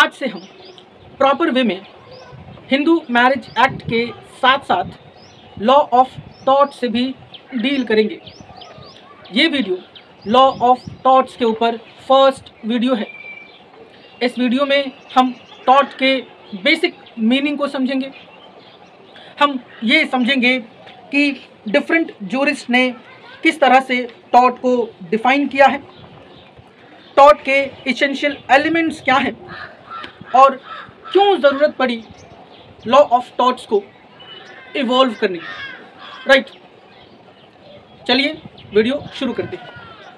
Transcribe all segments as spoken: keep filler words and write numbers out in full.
आज से हम प्रॉपर वे में हिंदू मैरिज एक्ट के साथ साथ लॉ ऑफ टॉर्ट से भी डील करेंगे। ये वीडियो लॉ ऑफ टॉर्ट्स के ऊपर फर्स्ट वीडियो है। इस वीडियो में हम टॉर्ट के बेसिक मीनिंग को समझेंगे। हम ये समझेंगे कि डिफरेंट जूरिस्ट ने किस तरह से टॉर्ट को डिफाइन किया है, टॉर्ट के इसेंशियल एलिमेंट्स क्या हैं और क्यों ज़रूरत पड़ी लॉ ऑफ टॉर्ट्स को इवॉल्व करने की। राइट, चलिए वीडियो शुरू करते हैं।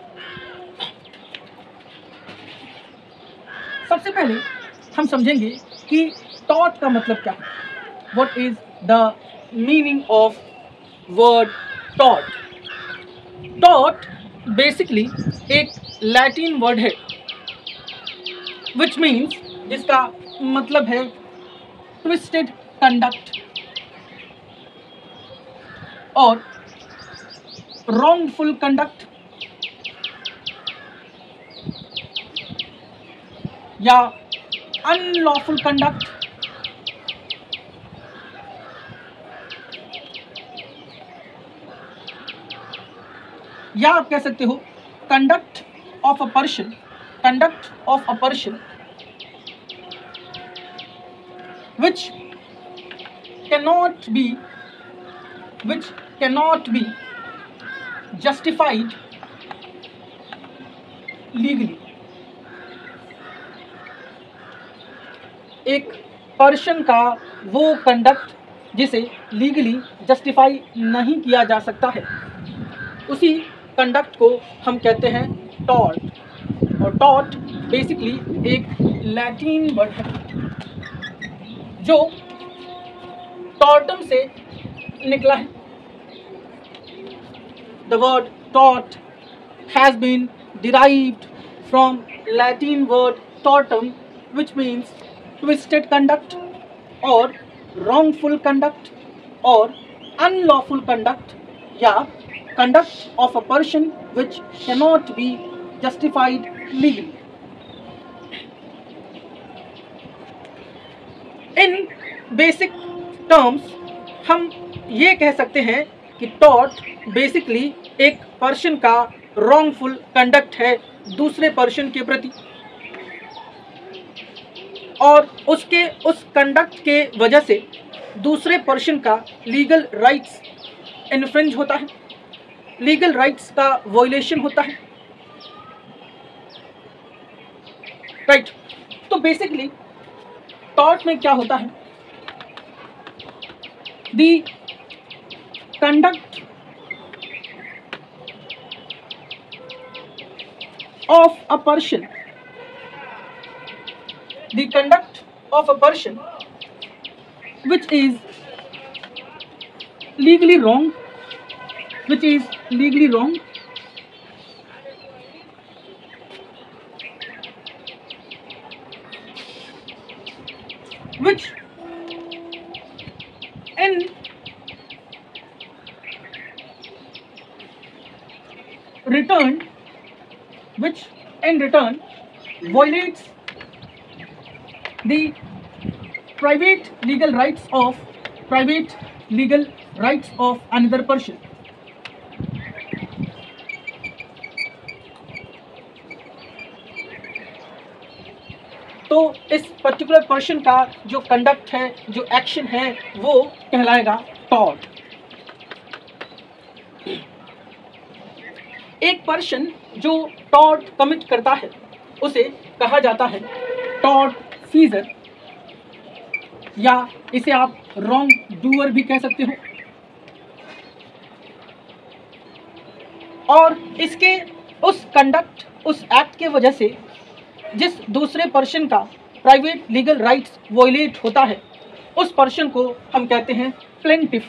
सबसे पहले हम समझेंगे कि टॉर्ट का मतलब क्या है। What is the meaning of word tort. Tort basically एक लैटिन वर्ड है विच मीन्स, जिसका मतलब है ट्विस्टेड कंडक्ट और wrongful कंडक्ट या अनलॉफुल कंडक्ट या आप कह सकते हो conduct of a person, conduct of a person which cannot be which cannot be justified legally। एक पर्सन का वो कंडक्ट जिसे लीगली जस्टिफाई नहीं किया जा सकता है, उसी कंडक्ट को हम कहते हैं टॉर्ट। और टॉर्ट बेसिकली एक लैटिन वर्ड है जो टॉर्टम से निकला है। The word tort has been derived from Latin word tortum which means twisted conduct और wrongful कंडक्ट और अनलॉफुल कंडक्ट या conduct of a person which cannot be justified legally. In basic terms हम ये कह सकते हैं कि टॉर्ट बेसिकली एक पर्सन का रॉन्गफुल कंडक्ट है दूसरे पर्सन के प्रति, और उसके उस कंडक्ट के वजह से दूसरे पर्सन का लीगल राइट्स इन्फ्रिंज होता है, लीगल राइट्स का वॉयलेशन होता है। Right right. तो बेसिकली टॉर्ट में क्या होता है, the conduct of a person the conduct of a person which is legally wrong which is legally wrong which in return which in return violates the private legal rights of private legal rights of another person। तो इस particular person का जो conduct है, जो action है, वो कहलाएगा tort. एक पर्सन जो टॉर्ट कमिट करता है उसे कहा जाता है टॉर्ट फीजर, या इसे आप रॉन्ग डूअर भी कह सकते हो। और इसके उस कंडक्ट, उस एक्ट के वजह से जिस दूसरे पर्सन का प्राइवेट लीगल राइट्स वॉयलेट होता है, उस पर्सन को हम कहते हैं प्लेंटिफ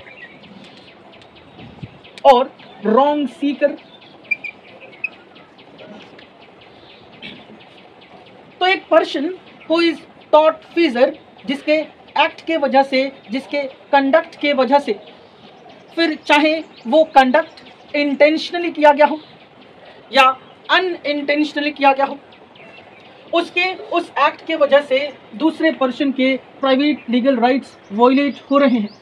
और रॉन्ग सीकर। तो एक person who is tortfeasor, जिसके एक्ट के वजह से, जिसके कंडक्ट के वजह से, फिर चाहे वो कंडक्ट इंटेंशनली किया गया हो या अनइंटेंशनली किया गया हो, उसके उस एक्ट के वजह से दूसरे पर्सन के प्राइवेट लीगल राइट्स वायलेट हो रहे हैं,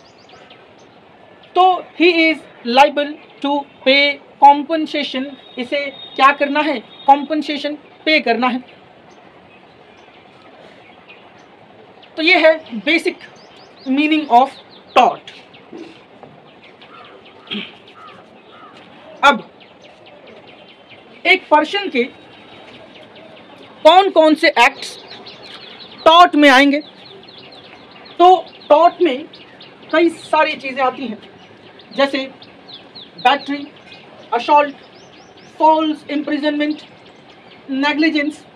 तो he is liable to pay compensation. इसे क्या करना है? कॉम्पनसेशन पे करना है। तो ये है बेसिक मीनिंग ऑफ टॉर्ट। अब एक पर्सन के कौन कौन से एक्ट्स टॉर्ट में आएंगे? तो टॉर्ट में कई सारी चीज़ें आती हैं, जैसे battery, assault, false imprisonment, negligence,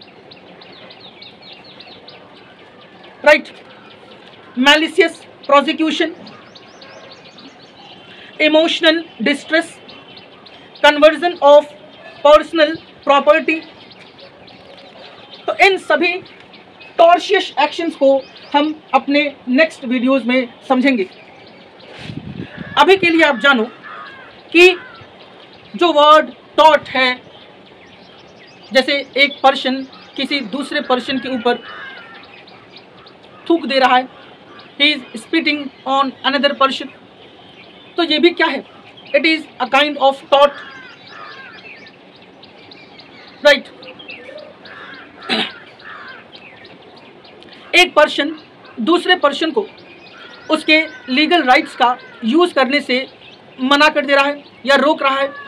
right, malicious prosecution, emotional distress, conversion of personal property. तो इन सभी टॉर्शियस एक्शंस को हम अपने नेक्स्ट वीडियोस में समझेंगे। अभी के लिए आप जानो कि जो वर्ड टॉर्ट है, जैसे एक पर्सन किसी दूसरे पर्सन के ऊपर थूक दे रहा है, he is spitting on another person, तो ये भी क्या है? It is a kind of tort, right. एक पर्सन दूसरे पर्सन को उसके लीगल राइट्स का यूज करने से मना कर दे रहा है या रोक रहा है,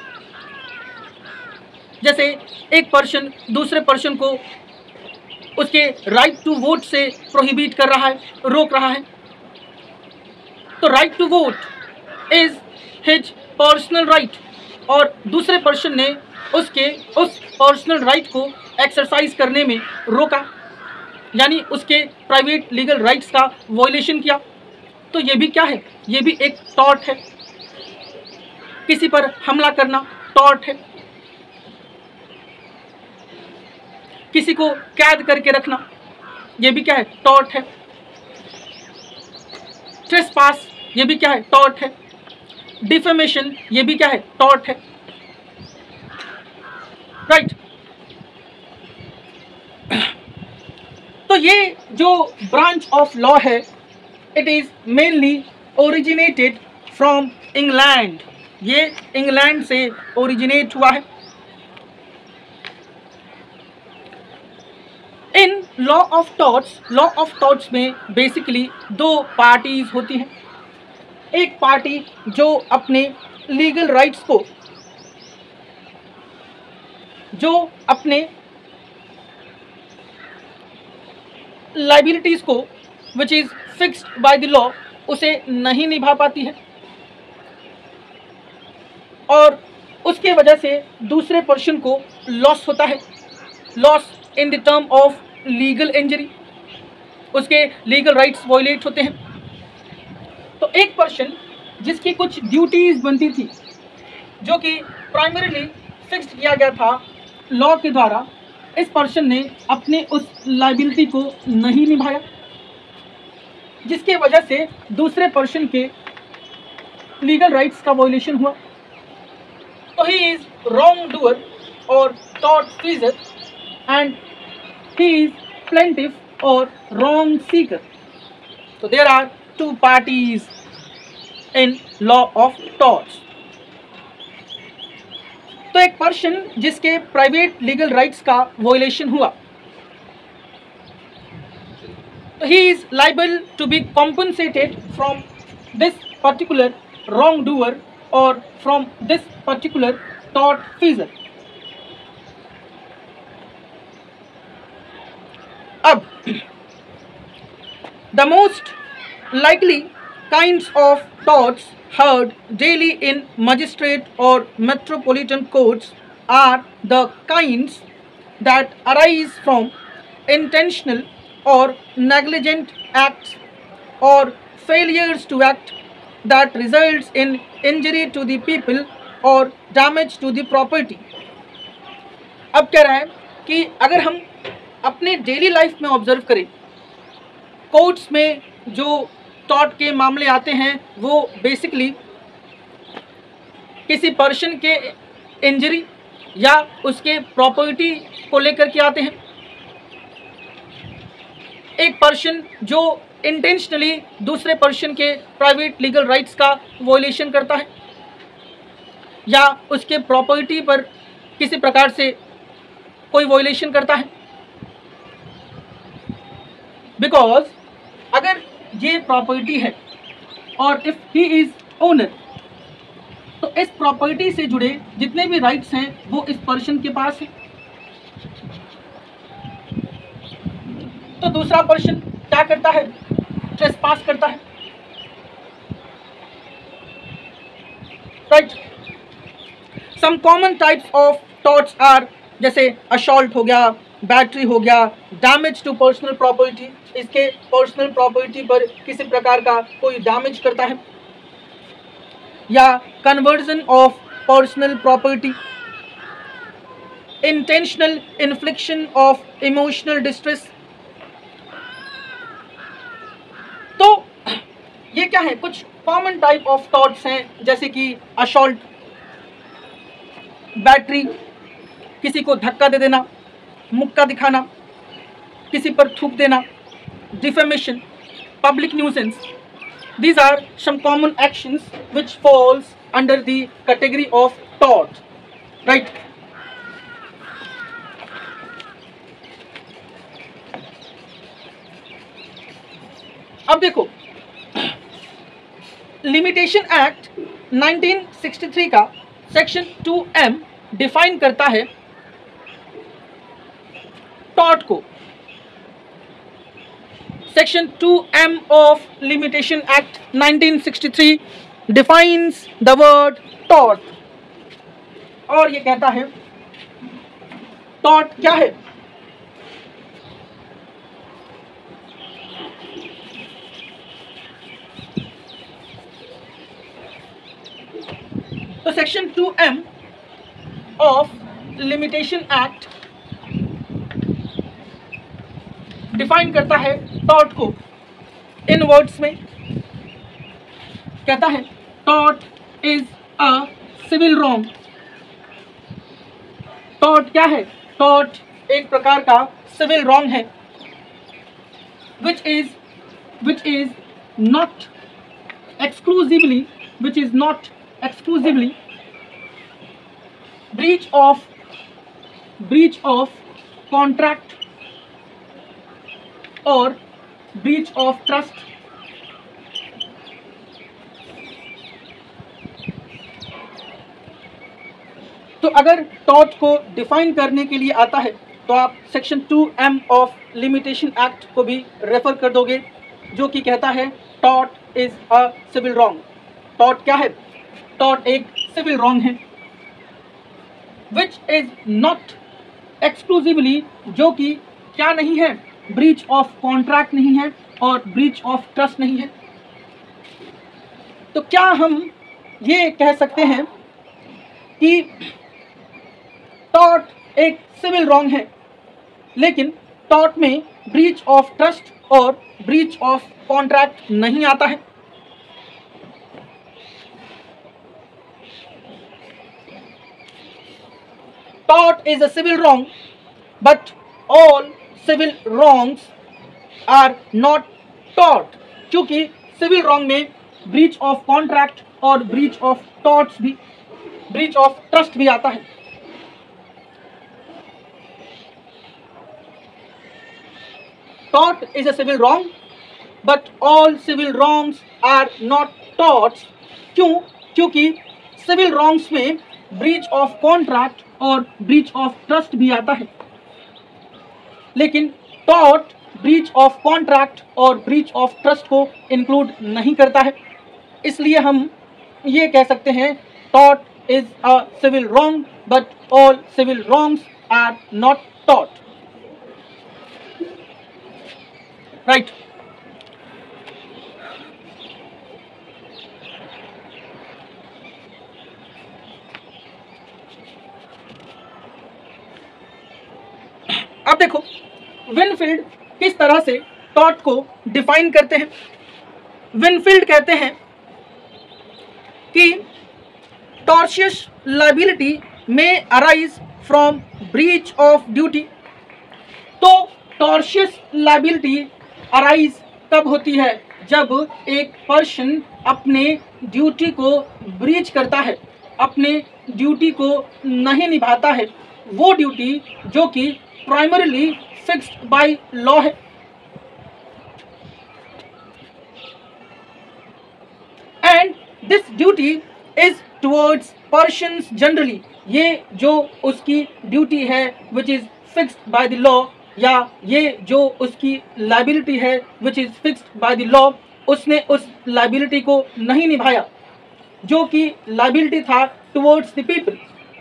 जैसे एक पर्सन दूसरे पर्सन को उसके राइट टू वोट से प्रोहिबिट कर रहा है, रोक रहा है। तो right to vote is his personal right, और दूसरे पर्सन ने उसके उस पर्सनल राइट को एक्सरसाइज करने में रोका, यानी उसके प्राइवेट लीगल राइट्स का वायलेशन किया। तो ये भी क्या है? ये भी एक टॉर्ट है। किसी पर हमला करना टॉर्ट है, किसी को कैद करके रखना, ये भी क्या है? टॉर्ट है। ट्रेसपास, ये भी क्या है? टॉर्ट है। डिफेमेशन, ये भी क्या है? टॉर्ट है, राइट। तो ये जो ब्रांच ऑफ लॉ है, it is mainly originated from England. ये इंग्लैंड से ओरिजिनेट हुआ है। In law of torts, law of torts में बेसिकली दो पार्टीज होती हैं। एक पार्टी जो अपने लीगल राइट्स को, जो अपने लाइबिलिटीज को which is fixed by the law, उसे नहीं निभा पाती है, और उसके वजह से दूसरे पर्सन को लॉस होता है, loss in the term of legal injury, उसके लीगल राइट्स वायलेट होते हैं। तो एक पर्सन जिसकी कुछ ड्यूटीज बनती थी, जो कि प्राइमरीली फिक्स्ड किया गया था लॉ के द्वारा, इस पर्सन ने अपने उस लाइबिलिटी को नहीं निभाया, जिसके वजह से दूसरे पर्सन के लीगल राइट्स का वायलेशन हुआ। तो ही इज रॉन्ग डूअर और tortfeasor, and he is plaintiff or wrong seeker. So there are two parties in law of torts. तो एक पर्सन जिसके प्राइवेट लीगल राइट्स का वायलेशन हुआ, तो he is liable to be compensated from this particular wrongdoer or from this particular tortfeasor. अब the most likely kinds of torts heard daily in magistrate or metropolitan courts are the kinds that arise from intentional or negligent acts or failures to act that results in injury to the people or damage to the property. अब कह रहा है कि अगर हम अपने daily life में observe करें, कोर्ट्स में जो टॉर्ट के मामले आते हैं वो बेसिकली किसी पर्सन के इंजरी या उसके प्रॉपर्टी को लेकर के आते हैं, एक पर्सन जो इंटेंशनली दूसरे पर्सन के प्राइवेट लीगल राइट्स का वॉयलेशन करता है या उसके प्रॉपर्टी पर किसी प्रकार से कोई वॉयलेशन करता है। बिकॉज अगर ये प्रॉपर्टी है और इफ ही इज ओनर, तो इस प्रॉपर्टी से जुड़े जितने भी राइट्स हैं वो इस पर्सन के पास है। तो दूसरा पर्सन क्या करता है? ट्रेसपास करता है, right. Some common types of torts are, जैसे असॉल्ट हो गया, बैटरी हो गया, डैमेज टू पर्सनल प्रॉपर्टी, इसके पर्सनल प्रॉपर्टी पर किसी प्रकार का कोई डैमेज करता है, या conversion of personal property, intentional infliction of emotional distress. तो ये क्या है? कुछ कॉमन टाइप ऑफ टॉर्ट्स हैं, जैसे कि असॉल्ट, बैटरी, किसी को धक्का दे देना, मुक्का दिखाना, किसी पर थूक देना, defamation, public nuisance. These are some common actions which falls under the category of tort, right? अब देखो, Limitation Act nineteen sixty three का सेक्शन टू एम डिफाइन करता है टॉर्ट को। Section two M of Limitation Act nineteen sixty three defines the word tort, और ये कहता है tort क्या है? तो section two M of Limitation Act define करता है टॉर्ट को इन वर्ड्स में। कहता है tort is a civil wrong. Tort क्या है? टॉर्ट एक प्रकार का सिविल रॉन्ग है, which is which is not exclusively which is not exclusively breach of breach of contract और ब्रीच ऑफ ट्रस्ट। तो अगर टॉर्ट को डिफाइन करने के लिए आता है तो आप section two M of limitation Act को भी रेफर कर दोगे, जो कि कहता है tort is a civil wrong. Tort क्या है? टॉर्ट एक सिविल रॉन्ग है, विच इज नॉट एक्सक्लूसिवली, जो कि क्या नहीं है? ब्रीच ऑफ कॉन्ट्रैक्ट नहीं है और ब्रीच ऑफ ट्रस्ट नहीं है। तो क्या हम ये कह सकते हैं कि टॉर्ट एक सिविल रॉन्ग है, लेकिन टॉर्ट में ब्रीच ऑफ ट्रस्ट और ब्रीच ऑफ कॉन्ट्रैक्ट नहीं आता है? Tort is a civil wrong, but all civil wrongs are not tort, क्योंकि सिविल रॉन्ग में ब्रीच ऑफ कॉन्ट्रैक्ट और ब्रीच ऑफ टॉर्ट्स भी ब्रीच ऑफ ट्रस्ट भी आता है। Tort is a civil wrong, but all civil wrongs are not torts, क्यों? क्योंकि civil wrongs में ब्रीच ऑफ कॉन्ट्रैक्ट और ब्रीच ऑफ ट्रस्ट भी आता है, लेकिन टॉर्ट ब्रीच ऑफ कॉन्ट्रैक्ट और ब्रीच ऑफ ट्रस्ट को इंक्लूड नहीं करता है। इसलिए हम ये कह सकते हैं tort is a civil wrong, but all civil wrongs are not tort, right. अब देखो विनफील्ड किस तरह से टॉर्ट को डिफाइन करते हैं। विनफील्ड कहते हैं कि टॉर्शियस लायबिलिटी में arise from breach of duty. तो टॉर्शियस लायबिलिटी अराइज कब होती है? जब एक पर्सन अपने ड्यूटी को ब्रीच करता है, अपने ड्यूटी को नहीं निभाता है, वो ड्यूटी जो कि प्राइमरीली फिक्स्ड बाय लॉ है। And this duty is towards persons generally, ये जो उसकी ड्यूटी है which is fixed by the law, या ये जो उसकी लायबिलिटी है which is fixed by the law, उसने उस लायबिलिटी को नहीं निभाया जो कि लायबिलिटी था टुवर्ड्स द पीपल।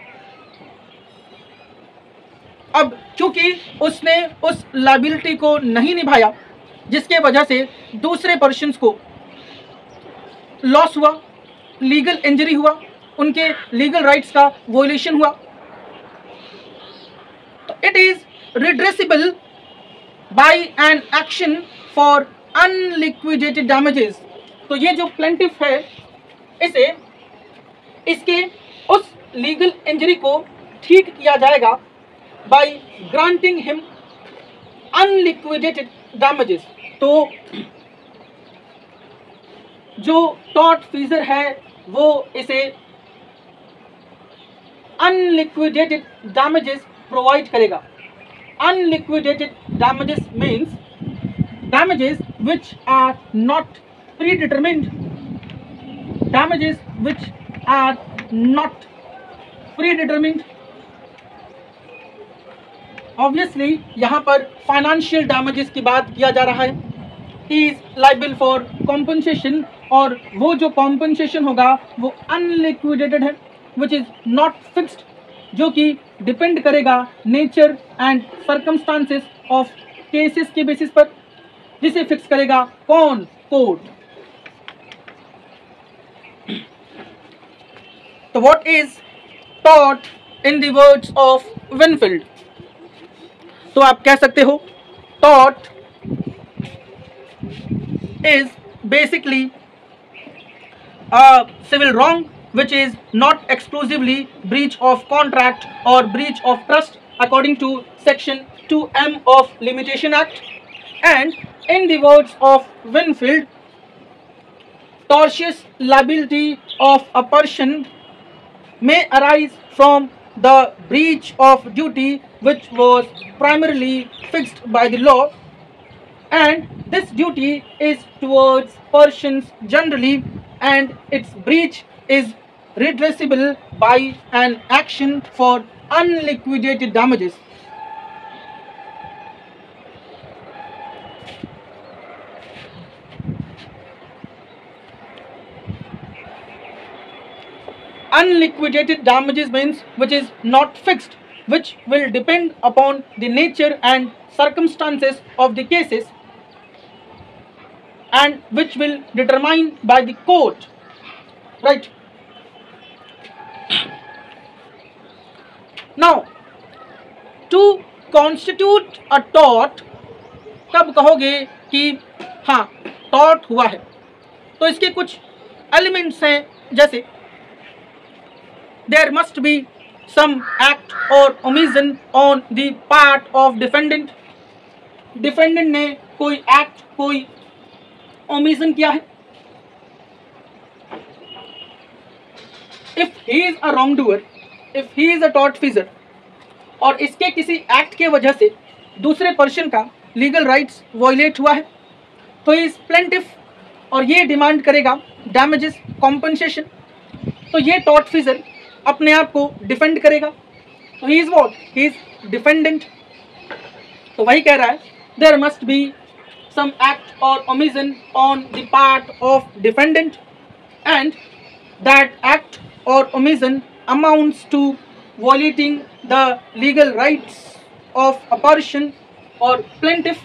अब चूंकि उसने उस लायबिलिटी को नहीं निभाया, जिसके वजह से दूसरे पर्सन्स को लॉस हुआ, लीगल इंजरी हुआ, उनके लीगल राइट्स का वोलेशन हुआ, तो it is redressable by an action for unliquidated damages. तो ये जो प्लेंटिफ है, इसे इसके उस लीगल इंजरी को ठीक किया जाएगा by granting him unliquidated damages. तो जो टॉर्ट फीजर है वो इसे अनलिक्विडेटेड डैमेजेस प्रोवाइड करेगा। Unliquidated damages means damages which are not predetermined, damages which are not predetermined। Obviously यहाँ पर फाइनेंशियल डैमेजेस की बात किया जा रहा है। He is liable for compensation, और वो जो कॉम्पनसेशन होगा वो अनलिक्विडेटेड है, विच इज नॉट फिक्स्ड, जो कि डिपेंड करेगा nature and circumstances of cases के बेसिस पर, जिसे फिक्स करेगा कौन? कोर्ट। तो what is tort in the words of Winfield? तो आप कह सकते हो tort is basically a civil wrong which is not exclusively breach of contract or breach of trust according to section two M of Limitation Act, and in the words of Winfield, tortious liability of a person may arise from the breach of duty which was primarily fixed by the law, and this duty is towards persons generally, and its breach is redressable by an action for unliquidated damages। Unliquidated damages means which is not fixed, which will depend upon the nature and circumstances of the cases, and which will determine by the court, right? Now, to constitute a tort, कब कहोगे कि हाँ tort हुआ है? तो इसके कुछ elements हैं, जैसे there must be some act or omission on the part of defendant। Defendant ने कोई एक्ट, कोई omission किया है। If he is a wrongdoer, if he is a tortfeasor, और इसके किसी एक्ट के वजह से दूसरे पर्सन का लीगल राइट्स वायलेट हुआ है, तो इस प्लेंटिफ और ये डिमांड करेगा डैमेजेस, कॉम्पनसेशन। तो ये टॉर्टफीजर अपने आप को डिफेंड करेगा। तो he is what? He is defendant. तो वही कह रहा है there must be some act और omission on the part of defendant, and that act or omission amounts to violating the legal rights of a person or plaintiff,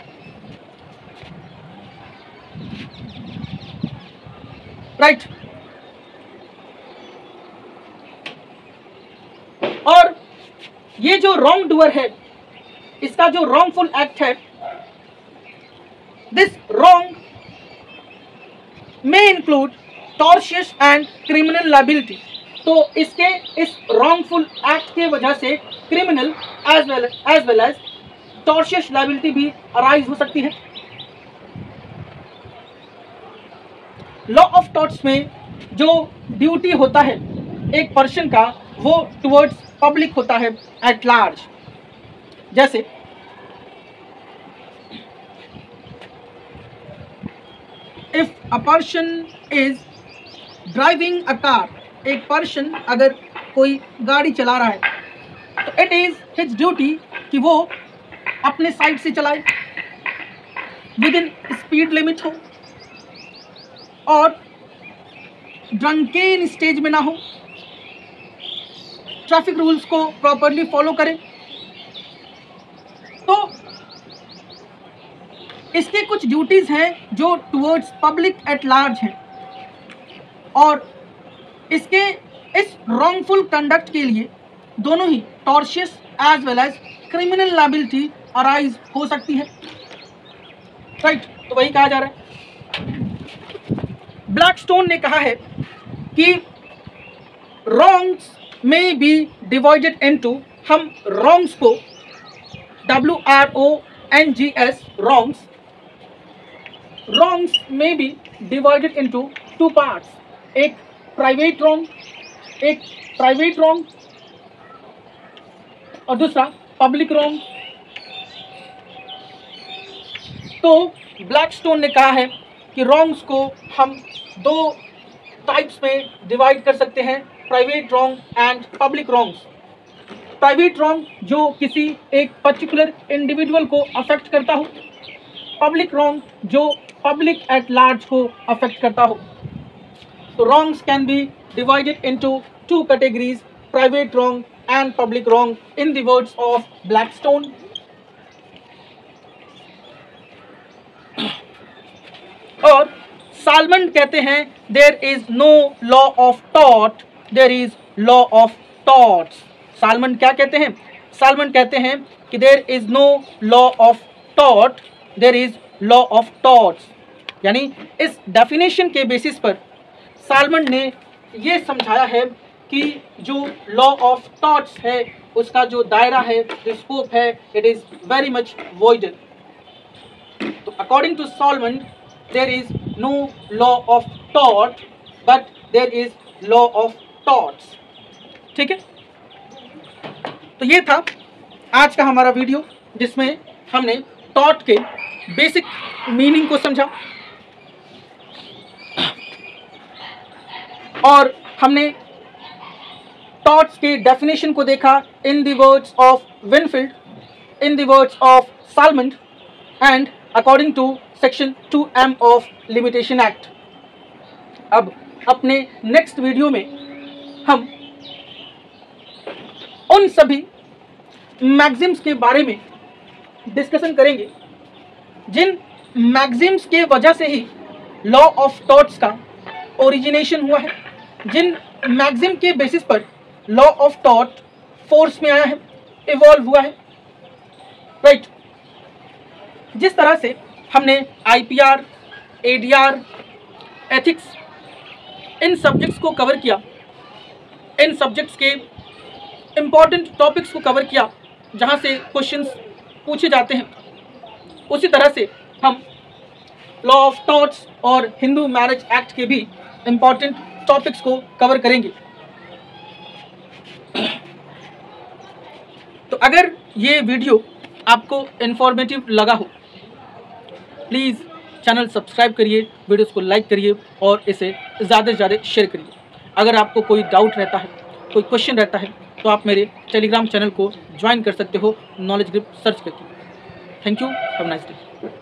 right? और ये जो wrong doer है, इसका जो रॉन्गफुल एक्ट है, this wrong may include tortious and criminal liability. तो इसके इस रॉन्गफुल एक्ट के वजह से criminal as well as well as tortious liability भी अराइज हो सकती है। लॉ ऑफ टॉर्ट्स में जो ड्यूटी होता है एक पर्सन का, वो टुवर्ड्स पब्लिक होता है एट लार्ज। जैसे if a person is driving a car, एक पर्सन अगर कोई गाड़ी चला रहा है तो इट इज हिज ड्यूटी कि वो अपने साइड से चलाए, विद इन स्पीड लिमिट हो और ड्रंकेन स्टेज में ना हो, ट्रैफिक रूल्स को प्रॉपरली फॉलो करें। तो इसके कुछ ड्यूटीज हैं जो टुवर्ड्स पब्लिक एट लार्ज हैं, और इसके इस रॉन्गफुल कंडक्ट के लिए दोनों ही tortious as well as criminal liability arise हो सकती है। राइट, तो वही कहा जा रहा है। ब्लैकस्टोन ने कहा है कि रॉन्ग्स में बी डिवाइडेड इनटू, हम रॉन्ग्स को W R O N G S wrongs wrongs में be divided into two parts, एक प्राइवेट रॉन्ग, एक प्राइवेट रॉन्ग और दूसरा पब्लिक रॉन्ग। तो ब्लैकस्टोन ने कहा है कि रॉन्ग्स को हम दो टाइप्स में डिवाइड कर सकते हैं, private wrong and public wrongs. Private wrong जो किसी एक पर्टिकुलर इंडिविजुअल को अफेक्ट करता हो, पब्लिक रॉन्ग जो पब्लिक एट लार्ज को अफेक्ट करता हो। तो wrongs can be divided into two categories, private wrong and public wrong, in the words of Blackstone. और सालमन कहते हैं there is no law of tort, there is law of torts. Salmond क्या कहते हैं? Salmon कहते हैं कि there is no law of tort, there is law of torts। यानी इस डेफिनेशन के बेसिस पर सालमन ने ये समझाया है कि जो लॉ ऑफ टॉर्ट्स है उसका जो दायरा है, जो स्कोप है, it is very much voided. तो according to Salmond there is no law of tort but there is law of torts. ठीक है, तो ये था आज का हमारा वीडियो जिसमें हमने टॉर्ट के बेसिक मीनिंग को समझा और हमने टॉर्ट्स के डेफिनेशन को देखा in the words of Winfield, in the words of Salmond and according to section two M of limitation act. अब अपने नेक्स्ट वीडियो में हम उन सभी मैक्सिम्स के बारे में डिस्कशन करेंगे जिन मैक्सिम्स के वजह से ही लॉ ऑफ टॉर्ट्स का ओरिजिनेशन हुआ है, जिन मैक्सिम के बेसिस पर लॉ ऑफ टॉर्ट फोर्स में आया है, इवॉल्व हुआ है। राइट, जिस तरह से हमने आईपीआर, एडीआर, एथिक्स, इन सब्जेक्ट्स को कवर किया, इन सब्जेक्ट्स के इम्पॉर्टेंट टॉपिक्स को कवर किया जहाँ से क्वेश्चंस पूछे जाते हैं, उसी तरह से हम लॉ ऑफ टॉर्ट्स और हिंदू मैरिज एक्ट के भी इम्पॉर्टेंट टॉपिक्स को कवर करेंगे। तो अगर ये वीडियो आपको इन्फॉर्मेटिव लगा हो, प्लीज़ चैनल सब्सक्राइब करिए, वीडियोस को लाइक करिए और इसे ज़्यादा से ज़्यादा शेयर करिए। अगर आपको कोई डाउट रहता है, कोई क्वेश्चन रहता है, तो आप मेरे टेलीग्राम चैनल को ज्वाइन कर सकते हो, नॉलेज ग्रुप सर्च करके। Thank you, have a nice day.